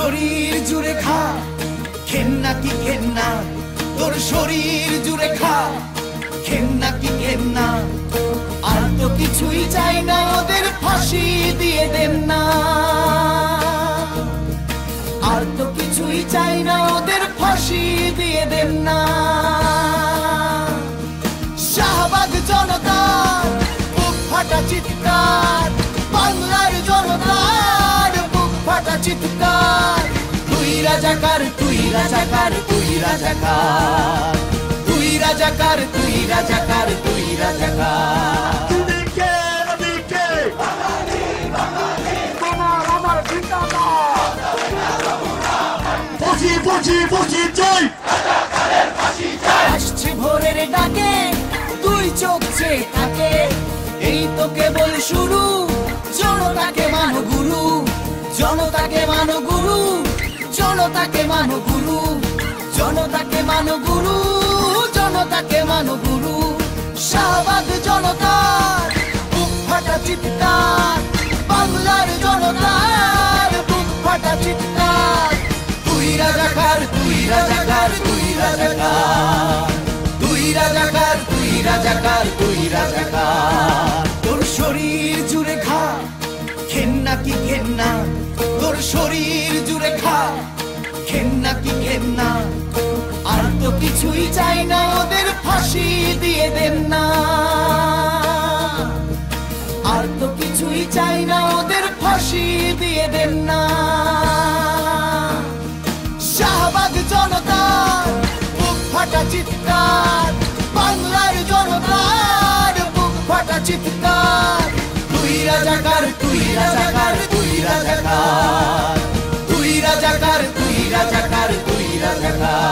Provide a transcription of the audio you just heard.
শরীর জুড়ে খা, ঘেন্না কি ঘেন্না, তোর শরীর জুড়ে খা, ঘেন্না কি ঘেন্না। আর তো কিছুই চাই না, ওদের ফাঁসি দিয়ে দেন না। আর তো কিছুই চাই না, ওদের ফাঁসি দিয়ে দেন না। শাহবাগ জনতার বুক ফাটা চিৎকার, বাংলার জনতার বুক ফাটা চিৎকার। তুই রাজাকার, তুই রাজাকার, তুই রাজাকার, তুই রাজাকার, তুই রাজাকার, তুই রাজাকার। আসছে ভোরের ডাকে, তুই চোখ চেয়ে থাকে। এই তো কেবল শুরু, জনতাকে মানো গুরু, জনতাকে মানো গুরু, জনতাকে মানো গুরু, জনতাকে মানো গুরু, জনতাকে মানো গুরু। শাহবাগ জনতার বুক ফাটা চিৎকার, বাংলার জনতার বুক ফাটা চিৎকার। তুই রাজাকার, তুই রাজাকার, তুই রাজাকার, তুই রাজাকার, তুই রাজাকার, তুই রাজাকার। তোর শরীর জুড়ে খা, ঘেন্না কি ঘেন্না, তোর শরীর জুড়ে খা, ঘেন্না কি ঘেন্না। আর তো কিছুই চাই না, ওদের ফাঁসি দিয়ে দেন না। আর তো কিছুই চাই না, ওদের ফাঁসি দিয়ে দেন না। শাহবাগ জনতার বুক ফাটা চিৎকার, বাংলার জনতার বুক ফাটা চিৎকার। তুই রাজাকার, তুই রাজাকার, তুই রাজাকার, তুই রাজাকার, তুই রাজাকার, তুই রাজাকার।